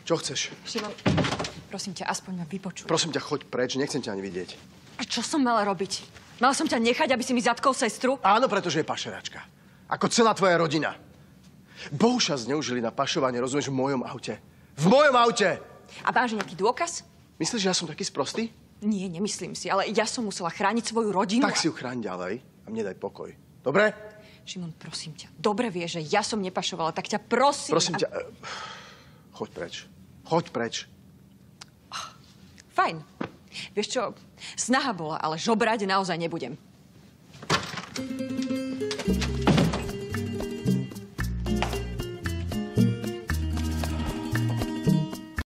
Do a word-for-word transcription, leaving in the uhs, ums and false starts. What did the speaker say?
Čo chceš? Šimon, prosím ťa, aspoň ma vypočuj. Prosím ťa, choď preč, nechcem ťa ani vidieť. A čo som mala robiť? Mala som ťa nechať, aby si mi zatkol sestru? Áno, pretože je pašeračka. Ako celá tvoja rodina. Bohuša zneužili na pašovanie, rozumieš, v mojom aute. V mojom aute! A máš nejaký dôkaz? Myslíš, že ja som taký sprostý? Nie, nemyslím si, ale ja som musela chrániť svoju rodinu. Tak si ju chráň ďalej a mne daj pokoj. Dobre? Šimon, prosím ťa, dobre vieš, že ja som nepašovala, tak ťa prosím... Prosím ťa, a... choď preč. Choď preč. Fajn. Vieš čo, snaha bola, ale žobrať naozaj nebudem.